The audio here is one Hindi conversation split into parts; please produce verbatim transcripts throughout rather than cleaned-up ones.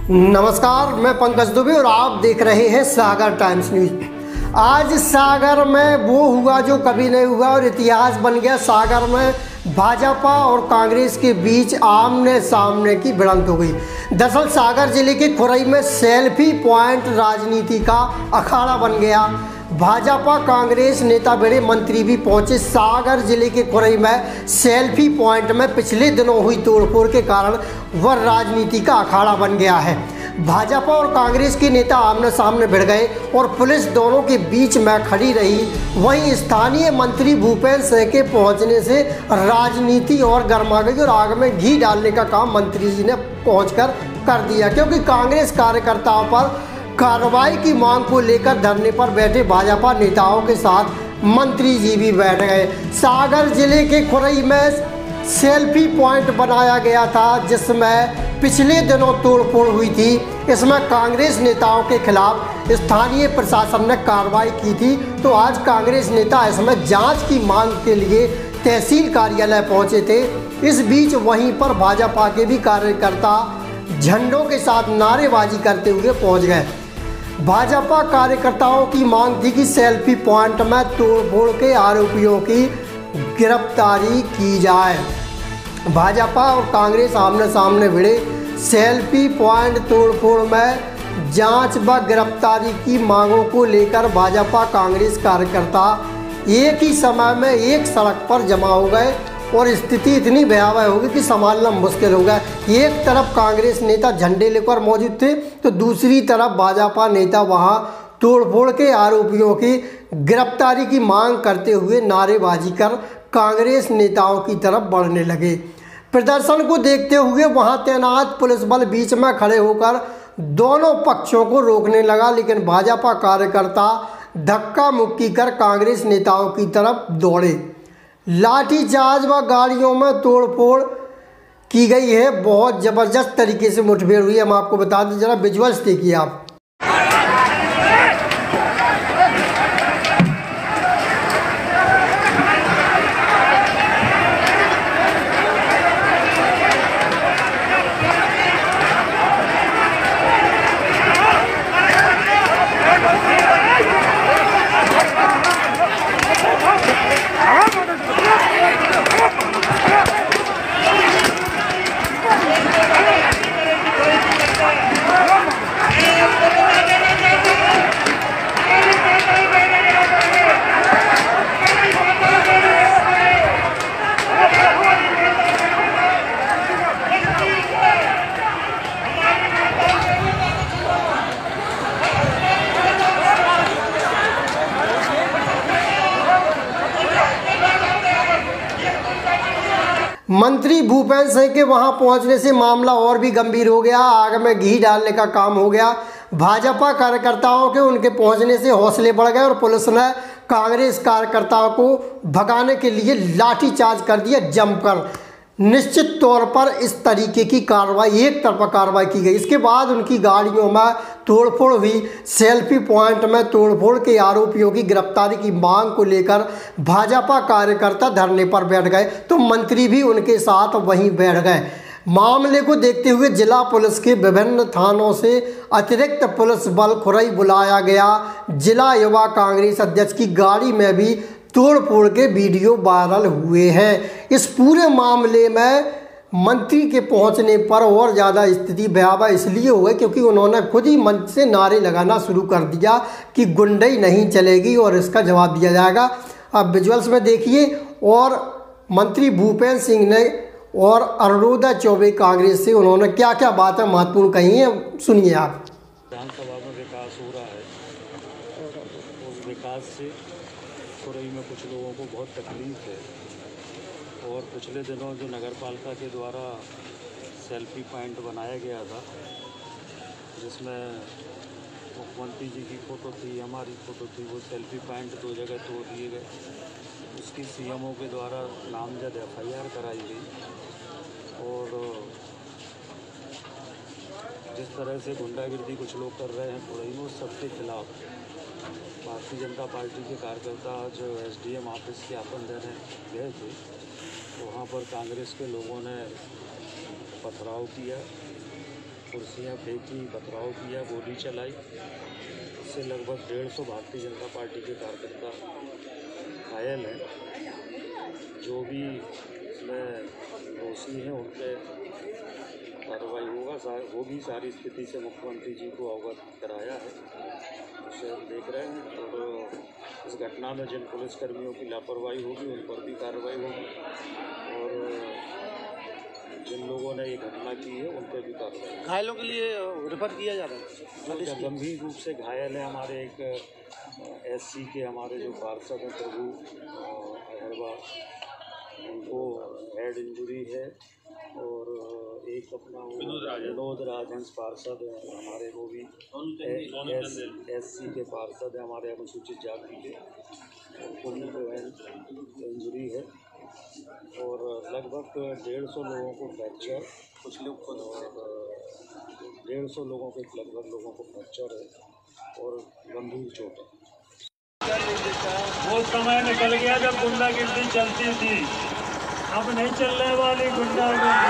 नमस्कार, मैं पंकज दुबे और आप देख रहे हैं सागर टाइम्स न्यूज। आज सागर में वो हुआ जो कभी नहीं हुआ और इतिहास बन गया। सागर में भाजपा और कांग्रेस के बीच आमने सामने की भिड़ंत हो गई। दरअसल सागर जिले के खुरई में सेल्फी पॉइंट राजनीति का अखाड़ा बन गया। भाजपा कांग्रेस नेता बड़े मंत्री भी पहुंचे। सागर जिले के खुरई में सेल्फी पॉइंट में पिछले दिनों हुई तोड़फोड़ के कारण वह राजनीति का अखाड़ा बन गया है। भाजपा और कांग्रेस के नेता आमने सामने भिड़ गए और पुलिस दोनों के बीच में खड़ी रही। वहीं स्थानीय मंत्री भूपेंद्र सिंह के पहुंचने से राजनीति और गर्मा गई और आग में घी डालने का काम मंत्री जी ने पहुंचकर कर दिया, क्योंकि कांग्रेस कार्यकर्ताओं पर कार्रवाई की मांग को लेकर धरने पर बैठे भाजपा नेताओं के साथ मंत्री जी भी बैठ गए। सागर जिले के खुरई में सेल्फी पॉइंट बनाया गया था, जिसमें पिछले दिनों तोड़फोड़ हुई थी। इसमें कांग्रेस नेताओं के खिलाफ स्थानीय प्रशासन ने कार्रवाई की थी। तो आज कांग्रेस नेता इसमें जांच की मांग के लिए तहसील कार्यालय पहुंचे थे। इस बीच वहीं पर भाजपा के भी कार्यकर्ता झंडों के साथ नारेबाजी करते हुए पहुंच गए। भाजपा कार्यकर्ताओं की मांग थी कि सेल्फी पॉइंट में तोड़फोड़ के आरोपियों की गिरफ्तारी की जाए। भाजपा और कांग्रेस आमने सामने भिड़े। सेल्फी पॉइंट तोड़फोड़ में जांच व गिरफ्तारी की मांगों को लेकर भाजपा कांग्रेस कार्यकर्ता एक ही समय में एक सड़क पर जमा हो गए और स्थिति इतनी भयावह होगी कि संभालना मुश्किल होगा। एक तरफ कांग्रेस नेता झंडे लेकर मौजूद थे तो दूसरी तरफ भाजपा नेता वहां तोड़फोड़ के आरोपियों की गिरफ्तारी की मांग करते हुए नारेबाजी कर कांग्रेस नेताओं की तरफ बढ़ने लगे। प्रदर्शन को देखते हुए वहां तैनात पुलिस बल बीच में खड़े होकर दोनों पक्षों को रोकने लगा, लेकिन भाजपा कार्यकर्ता धक्का मुक्की कर कांग्रेस नेताओं की तरफ दौड़े। लाठीचार्ज व गाड़ियों में तोड़फोड़ की गई है। बहुत ज़बरदस्त तरीके से मुठभेड़ हुई है। हम आपको बता दें, जरा विजुअल्स देखिए आप। मंत्री भूपेंद्र सिंह के वहां पहुंचने से मामला और भी गंभीर हो गया। आग में घी डालने का काम हो गया। भाजपा कार्यकर्ताओं के उनके पहुंचने से हौसले बढ़ गए और पुलिस ने कांग्रेस कार्यकर्ताओं को भगाने के लिए लाठीचार्ज कर दिया जमकर। निश्चित तौर पर इस तरीके की कार्रवाई एक तरफा कार्रवाई की गई। इसके बाद उनकी गाड़ियों में तोड़फोड़ हुई। सेल्फी पॉइंट में तोड़फोड़ के आरोपियों की गिरफ्तारी की मांग को लेकर भाजपा कार्यकर्ता धरने पर बैठ गए तो मंत्री भी उनके साथ वहीं बैठ गए। मामले को देखते हुए जिला पुलिस के विभिन्न थानों से अतिरिक्त पुलिस बल खुरई बुलाया गया। जिला युवा कांग्रेस अध्यक्ष की गाड़ी में भी तोड़फोड़ के वीडियो वायरल हुए हैं। इस पूरे मामले में मंत्री के पहुंचने पर और ज़्यादा स्थिति भयावह इसलिए हो गई क्योंकि उन्होंने खुद ही मंच से नारे लगाना शुरू कर दिया कि गुंडई नहीं चलेगी और इसका जवाब दिया जाएगा। अब विजुअल्स में देखिए। और मंत्री भूपेंद्र सिंह ने और अरुणोदय चौबे कांग्रेस से उन्होंने क्या क्या बातें महत्वपूर्ण कही हैं, सुनिए आप। विधानसभा में विकास हो रहा है और उस विकास से खुरई में कुछ लोगों को बहुत तकलीफ है। और पिछले दिनों जो नगर पालिका के द्वारा सेल्फी पॉइंट बनाया गया था, जिसमें मुख्यमंत्री जी की फ़ोटो थी, हमारी फ़ोटो थी, वो सेल्फी पॉइंट दो जगह तोड़ दिए गए। उसकी सीएमओ के द्वारा नामजद एफ आई आर कराई गई। और जिस तरह से गुंडागिर्दी कुछ लोग कर रहे हैं खुरई में, उस सबके खिलाफ भारतीय जनता पार्टी के कार्यकर्ता आज एस डी एम ऑफिस ज्ञापन देने गए थे। वहाँ पर कांग्रेस के लोगों ने पथराव किया कुर्सियाँ फेंकी, पथराव किया, गोली चलाई। इससे लगभग डेढ़ सौ भारतीय जनता पार्टी के कार्यकर्ता घायल हैं। जो भी इसमें दोषी हैं उन पे कार्रवाई होगा होगी। सारी स्थिति से मुख्यमंत्री जी को अवगत कराया है, उसे हम देख रहे हैं। और इस घटना में जिन पुलिसकर्मियों की लापरवाही होगी उन पर भी कार्रवाई होगी, और जिन लोगों ने ये घटना की है उन पर भी कार्रवाई। घायलों के लिए रेफर किया जा रहा है। जो गंभीर रूप से घायल है हमारे एक एससी के हमारे जो पार्षद हैं प्रभु अहरवा, उनको हेड इंजरी है। और एक अपना विनोद राजहंस पार्षद है हमारे, वो भी एस सी के पार्षद है हमारे अनुसूचित जाति के, उनको भी जो है इंजरी है। और लगभग डेढ़ सौ लोगों को फ्रैक्चर, कुछ लोग को डेढ़ सौ लोगों के लगभग लोगों को फ्रैक्चर है और गंभीर चोट है। वो समय निकल गया जब गुंडागिर्दी चलती थी, अब नहीं चलने वाली गुंडागिर्दी।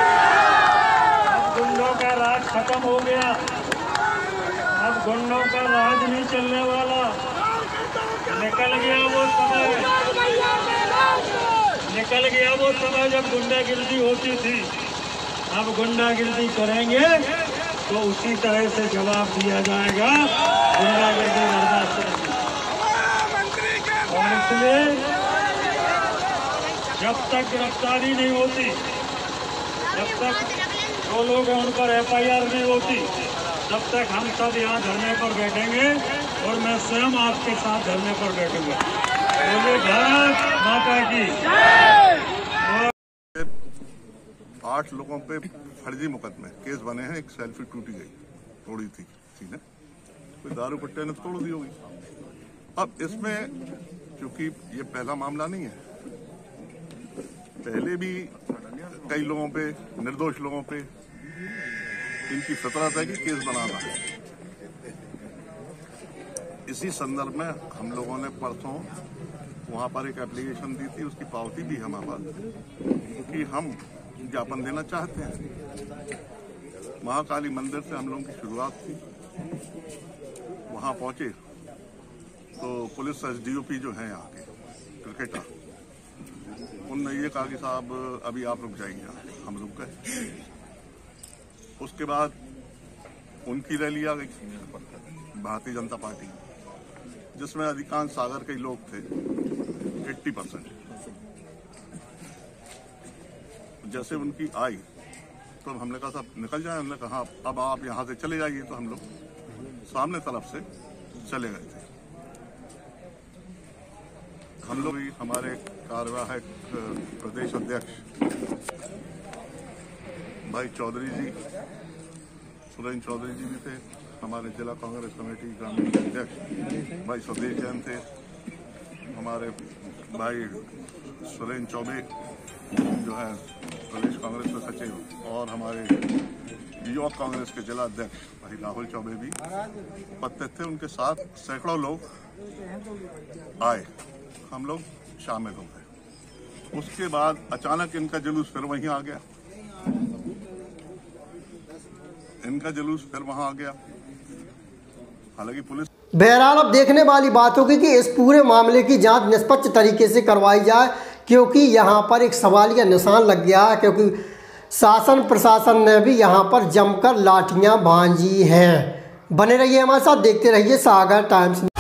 अब गुंडों का राज खत्म हो गया, अब गुंडों का राज नहीं चलने वाला। निकल गया वो समय, निकल गया वो समय जब गुंडागिर्दी होती थी। अब गुंडागिर्दी करेंगे तो उसी तरह से जवाब दिया जाएगा। गुंडागिर्दी बर्दाश्त करेंगे, और इसलिए जब तक गिरफ्तारी नहीं होती, जब तक जो लोग हैं उन पर एफ आई आर नहीं होती, तब तक हम सब यहाँ धरने पर बैठेंगे, और मैं स्वयं आपके साथ धरने पर बैठूंगा। बोलिए भारत माता की। आठ लोगों पे फर्जी मुकदमे केस बने हैं। एक सेल्फी टूटी गई, तोड़ी थी किसी ने, कोई दारू पट्टे ने तोड़ दी होगी। अब इसमें क्योंकि ये पहला मामला नहीं है, पहले भी कई लोगों पे, निर्दोष लोगों पे इनकी फितरत है कि केस बनाना है। इसी संदर्भ में हम लोगों ने परसों वहां पर एक एप्लीकेशन दी थी, उसकी पावती भी हमारे पास, क्योंकि हम ज्ञापन देना चाहते हैं। महाकाली मंदिर से हम लोगों की शुरुआत थी, वहां पहुंचे तो police S D O P जो है यहाँ के क्रिकेटर, उनने ये कहा कि साहब अभी आप रुक जाएंगे, हम रुक गए। उसके बाद उनकी रैली आ गई भारतीय जनता पार्टी, जिसमें अधिकांश सागर के लोग थे, अस्सी परसेंट। जैसे उनकी आई तो हमने कहा साहब निकल जाए, हमने कहा अब आप यहाँ से चले जाइए, तो हम लोग सामने तरफ से चले गए थे। हम लोग हमारे कार्यवाहक प्रदेश अध्यक्ष भाई चौधरी जी, सुरेंद्र चौधरी जी भी थे, हमारे जिला कांग्रेस कमेटी ग्रामीण अध्यक्ष भाई स्वदेश जैन थे, हमारे भाई सुरेंद्र चौबे जो है प्रदेश कांग्रेस के सचिव, और हमारे युवक कांग्रेस के जिला अध्यक्ष भाई राहुल चौबे भी उपस्थित थे। उनके साथ सैकड़ों लोग आए, हम लोग शामिल हो गए। उसके बाद अचानक इनका जुलूस फिर वहीं आ गया, इनका जुलूस फिर वहां आ गया। हालांकि पुलिस बहरहाल अब देखने वाली बात होगी कि इस पूरे मामले की जांच निष्पक्ष तरीके से करवाई जाए, क्योंकि यहाँ पर एक सवालिया निशान लग गया है, क्योंकि शासन प्रशासन ने भी यहाँ पर जमकर लाठियाँ भांजी हैं। बने रहिए हमारे साथ, देखते रहिए सागर टाइम्स।